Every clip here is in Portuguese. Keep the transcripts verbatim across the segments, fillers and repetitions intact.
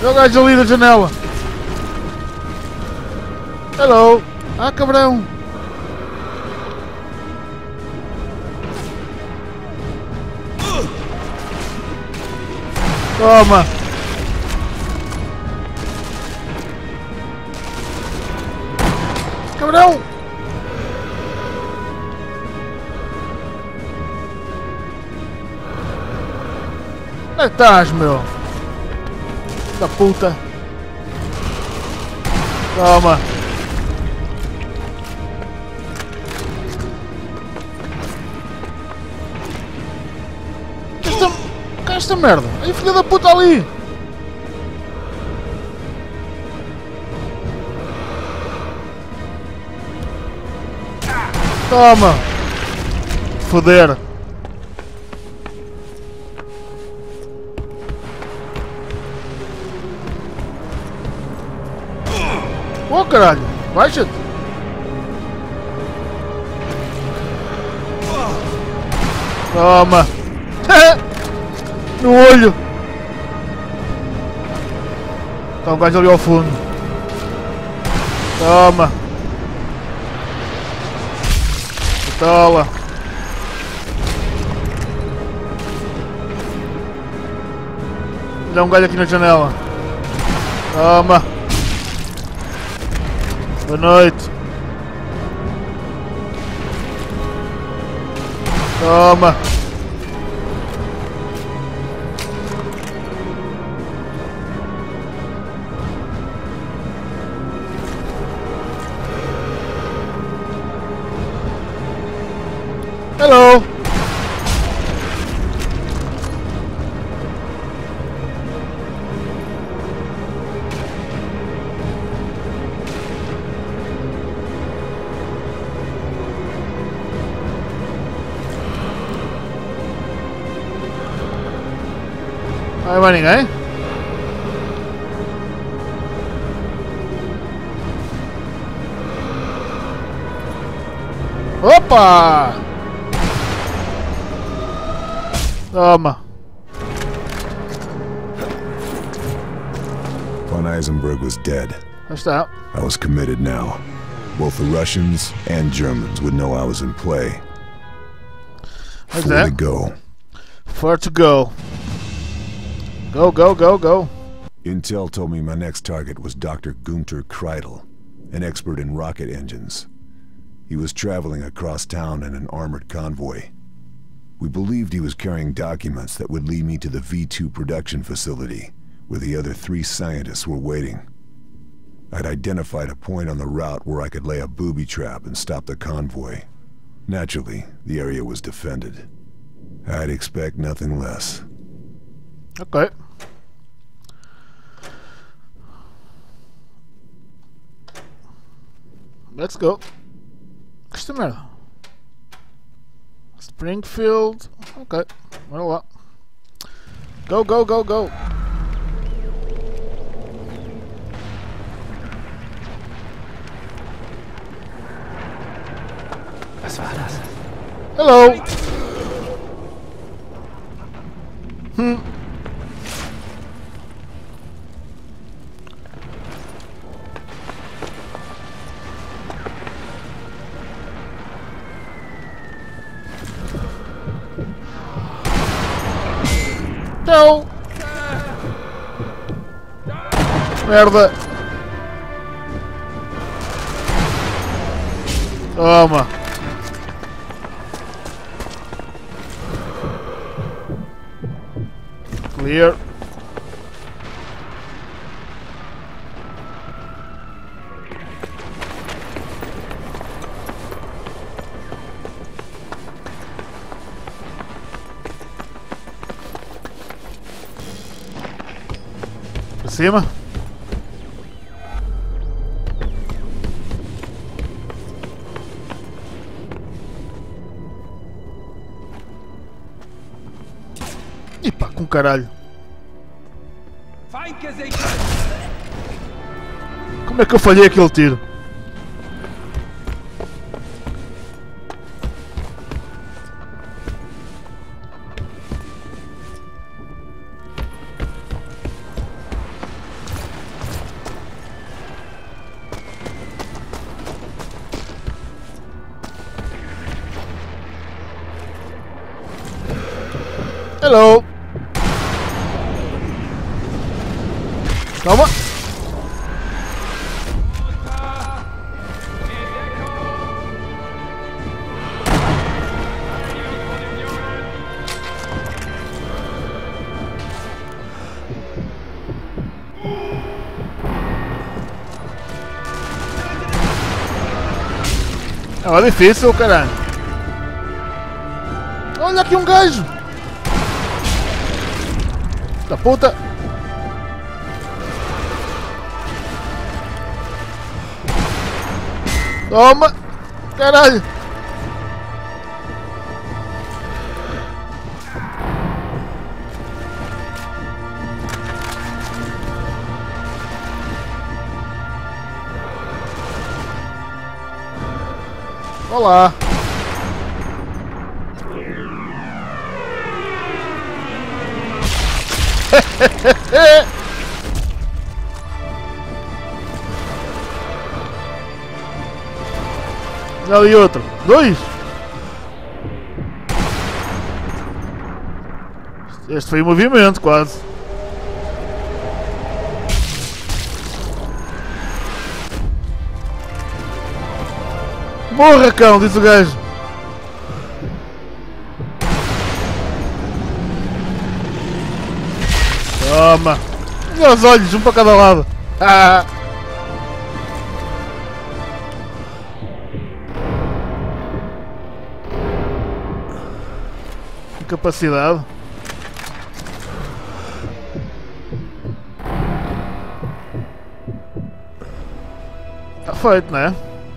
Olha o gajo ali da janela. Hello. Ah, cabrão. Toma. Cabrão. Onde é que estás, meu? Da puta. Toma. Esta... Que é esta merda? Aí, filha da puta ali. Toma. Foder. Oh, caralho, baixa-te. Toma. No olho. Está um gajo ali ao fundo. Toma. Pistola. Olha um galho aqui na janela. Toma. Boa noite. Toma. Hello. Não vai ninguém? Opa! Toma. Von Eisenberg was dead. Aí está. I was committed now. Both the Russians and Germans would know I was in play. What's Four that? to go. Four to go. Go, go, go, go. Intel told me my next target was Doctor Gunter Kreidel, an expert in rocket engines. He was traveling across town in an armored convoy. We believed he was carrying documents that would lead me to the V two production facility, where the other three scientists were waiting. I'd identified a point on the route where I could lay a booby trap and stop the convoy. Naturally, the area was defended. I'd expect nothing less. Ok. Let's go. Que esta merda? Springfield. Ok. Bora lá. Go, go, go, go. Was war das? Hello. Hm. Não. Merda. Toma. Clear. Pra cima. E pá, com caralho. Como é que eu falhei aquele tiro? Hello. Calma. É difícil, caralho. Olha aqui um gajo. Da puta. Toma. Caralho. Olá. Já vi outro. Dois. Este foi em movimento quase. Morra, cão, diz o gajo. Toma. Olha os olhos, um para cada lado. Ah. Que capacidade. Está feito, não é?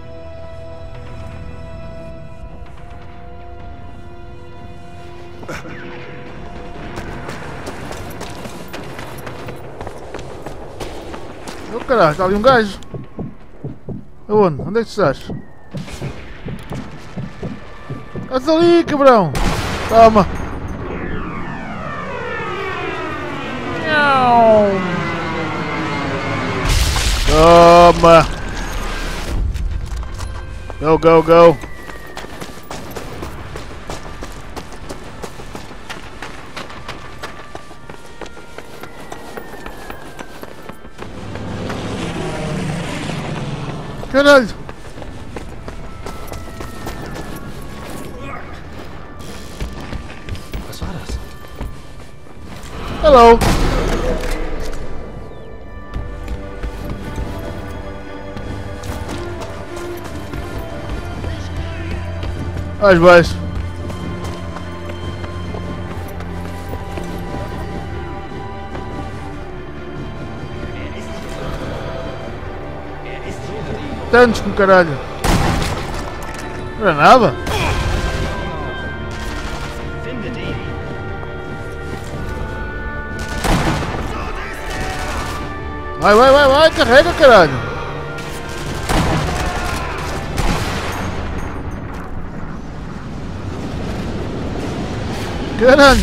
Oh caralho, está ali um gajo. Aonde? Onde é que tu estás? Estás ali, cabrão! Toma! Toma! Go, go, go! Caralho! Hello! Mais baixo. Tantos com caralho. Não era nada. Vai, vai, vai, vai, carrega, caralho. Caralho.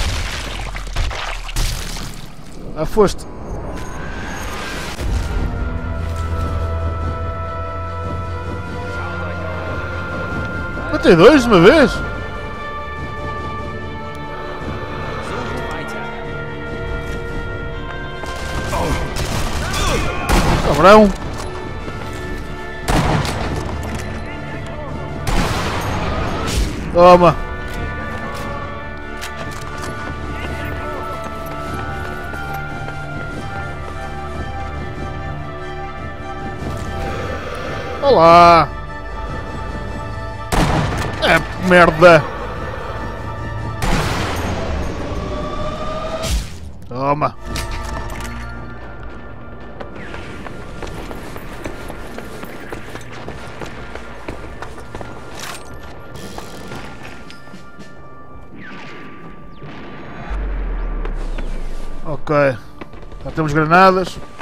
Ah, foste. Matei dois de uma vez? Cabrão! Toma! Olá! É merda! Toma! Ok, já temos granadas.